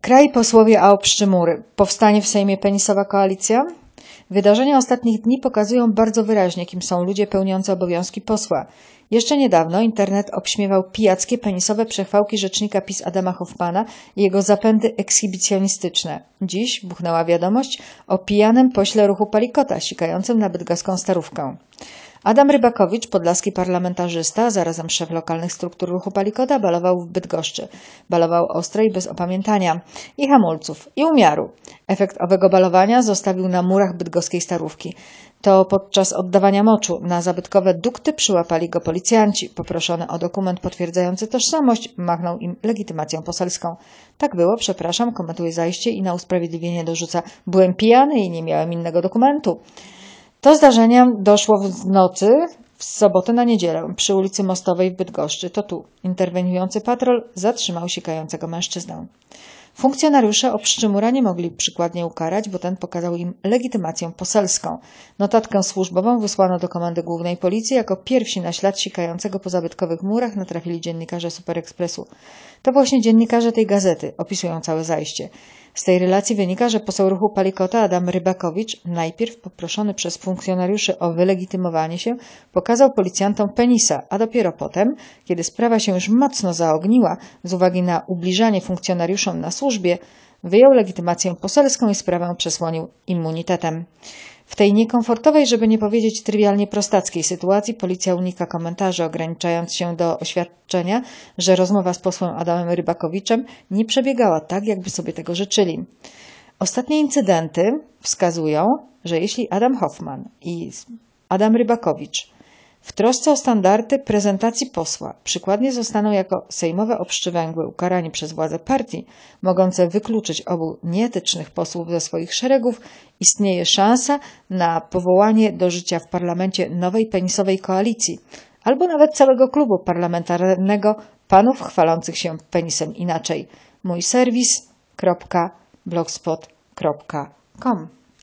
Kraj, posłowie, a obszczymury. Powstanie w Sejmie penisowa koalicja? Wydarzenia ostatnich dni pokazują bardzo wyraźnie, kim są ludzie pełniący obowiązki posła. Jeszcze niedawno internet obśmiewał pijackie penisowe przechwałki rzecznika PiS Adama Hoffmana i jego zapędy ekshibicjonistyczne. Dziś buchnęła wiadomość o pijanym pośle ruchu Palikota, sikającym na bydgoską Starówkę. Adam Rybakowicz, podlaski parlamentarzysta, zarazem szef lokalnych struktur ruchu Palikota, balował w Bydgoszczy. Balował ostro i bez opamiętania, i hamulców, i umiaru. Efekt owego balowania zostawił na murach bydgoskiej Starówki. To podczas oddawania moczu na zabytkowe dukty przyłapali go policjanci. Poproszony o dokument potwierdzający tożsamość, machnął im legitymacją poselską. Tak było, przepraszam, komentuje zajście i na usprawiedliwienie dorzuca: byłem pijany i nie miałem innego dokumentu. Do zdarzenia doszło w nocy w sobotę na niedzielę przy ulicy Mostowej w Bydgoszczy. To tu interweniujący patrol zatrzymał sikającego mężczyznę. Funkcjonariusze obszczymura nie mogli przykładnie ukarać, bo ten pokazał im legitymację poselską. Notatkę służbową wysłano do Komendy Głównej Policji. Jako pierwsi na ślad sikającego po zabytkowych murach natrafili dziennikarze Super Expressu. To właśnie dziennikarze tej gazety opisują całe zajście. Z tej relacji wynika, że poseł ruchu Palikota Adam Rybakowicz, najpierw poproszony przez funkcjonariuszy o wylegitymowanie się, pokazał policjantom penisa, a dopiero potem, kiedy sprawa się już mocno zaogniła z uwagi na ubliżanie funkcjonariuszom na służbie, wyjął legitymację poselską i sprawę przesłonił immunitetem. W tej niekomfortowej, żeby nie powiedzieć trywialnie prostackiej sytuacji policja unika komentarzy, ograniczając się do oświadczenia, że rozmowa z posłem Adamem Rybakowiczem nie przebiegała tak, jakby sobie tego życzyli. Ostatnie incydenty wskazują, że jeśli Adam Hoffman i Adam Rybakowicz w trosce o standardy prezentacji posła przykładnie zostaną jako sejmowe obszczywęgły ukarani przez władze partii, mogące wykluczyć obu nieetycznych posłów ze swoich szeregów, istnieje szansa na powołanie do życia w parlamencie nowej penisowej koalicji, albo nawet całego klubu parlamentarnego panów chwalących się penisem inaczej. Mój serwis.blogspot.com